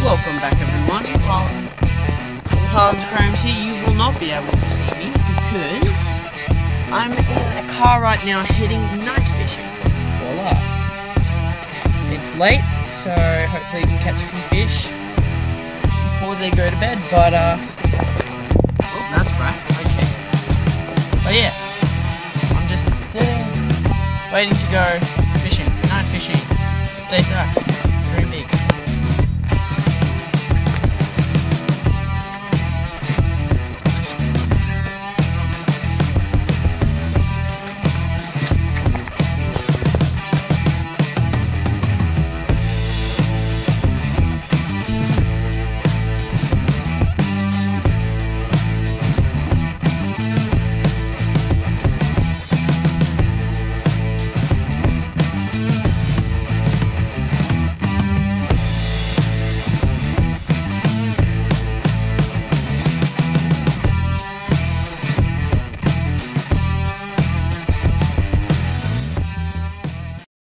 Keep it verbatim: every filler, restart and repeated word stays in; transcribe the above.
Welcome back everyone. Um, Hans Crimes here. You will not be able to see me because I'm in a car right now heading night fishing. Voila. It's late, so hopefully we can catch a few fish before they go to bed, but uh oh, that's right. Okay. But yeah. I'm just sitting waiting to go fishing. Night fishing. Stay safe.